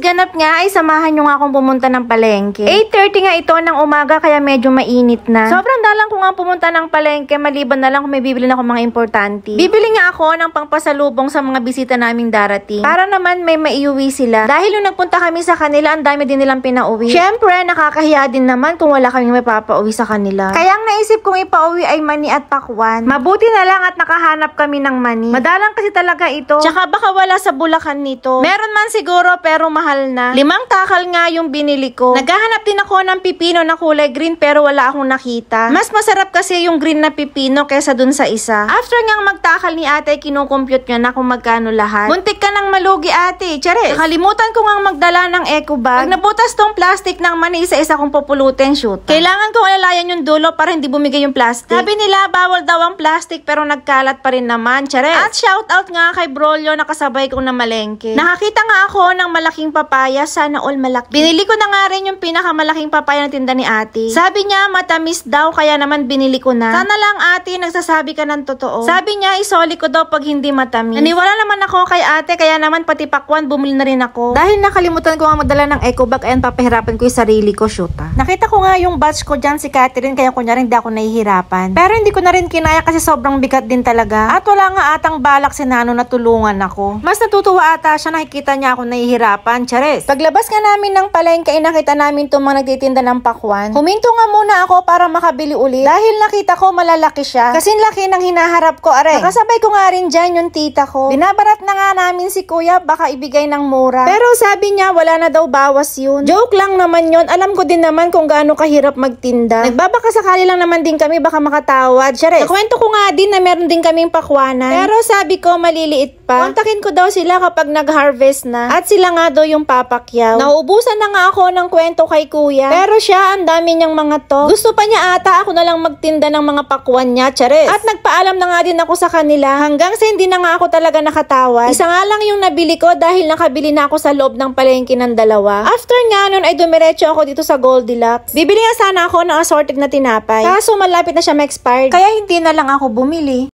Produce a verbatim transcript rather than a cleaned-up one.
ganap nga ay samahan nyo nga akong pumunta ng palengke. eight thirty nga ito ng umaga kaya medyo mainit na. Sobrang dalang ko nga pumunta ng palengke maliban na lang kung may bibili na ako mga importante. Bibili nga ako ng pangpasalubong sa mga bisita naming darating. Para naman may maiuwi sila. Dahil nung nagpunta kami sa kanila, ang dami din nilang pinauwi. Syempre, nakakahiya din naman kung wala kaming mapapauwi sa kanila. Kaya ang naisip kong ipauwi ay mani at pakwan. Mabuti na lang at nakahanap kami ng mani. Madalang kasi talaga ito. Tsaka baka wala sa Bulacan nito. Meron man siguro pero mahal na. Limang takal nga yung binili ko. Naghahanap din ako ng pipino na kulay green pero wala akong nakita. Mas masarap kasi yung green na pipino kesa dun sa isa. After ngang magtakal ni ate, kinukompute niya na kung magkano lahat. Muntik ka nang malugi ate, charis. Nakalimutan ko ngang magdala ng eco bag. Pag nabutas tong plastic ng mani, isa-isa kong pupulutin, shoot. Kailangan kong alalayan yung dulo para hindi bumigay yung plastic. Sabi nila bawal daw ang plastic pero nagkalat pa rin naman, charis. At shout out nga kay Brolyo na kasabay kong namalengke. Nakakita nga ako ng malaking papaya, sana all malaki. Binili ko na nga rin yung pinakamalaking papaya na tinda ni ate. Sabi niya matamis daw kaya naman binili ko na. Sana lang ate nagsasabi ka ng totoo. Sabi niya isoli ko daw pag hindi matamis. Naniwala naman ako kay ate kaya naman pati pakwan bumili na rin ako. Dahil nakalimutan ko nga magdala ng eco bag ayan papahirapan ko yung sarili ko, shoot ah. Nakita ko nga yung batch ko dyan si Catherine kaya kunyari hindi ako nahihirapan. Pero hindi ko na rin kinaya kasi sobrang bigat din talaga. At wala nga atang balak si Nano na tulungan ako. Mas natutuwa ata siya nakikita niya ako nahihirapan, charis. Paglabas nga namin ng palengke ay nakita namin itong mga nagtitinda ng pakwan. Huminto nga muna ako para makabili ulit. Dahil nakita ko malalaki siya. Kasing laki ng hinaharap ko, are. Nakasabay ko nga rin dyan yung tita ko. Binabarat na nga namin si kuya baka ibigay ng mura. Pero sabi niya wala na daw bawas yun. Joke lang naman yun. Alam ko din naman kung gaano kahirap magtinda. Nagbabaka sakali lang naman din kami baka makatawad. Charis. Nakwento ko nga din na meron din kaming pakwanan. Pero sabi ko maliliit pa. Kontakin ko daw sila kapag nag-harvest na. At sila nga daw yung papakyaw. Nauubusan na nga ako ng kwento kay kuya. Pero siya, ang dami niyang mga to. Gusto pa niya ata ako na lang magtinda ng mga pakwan niya, charis. At nagpaalam na nga din ako sa kanila hanggang sa hindi na nga ako talaga nakatawad. Isa nga lang yung nabili ko dahil nakabili na ako sa loob ng palengke ng dalawa. After nga nun ay dumiretso ako dito sa Goldilocks. Bibili nga sana ako ng assorted na tinapay. Kaso malapit na siya ma-expired. Kaya hindi na lang ako bumili.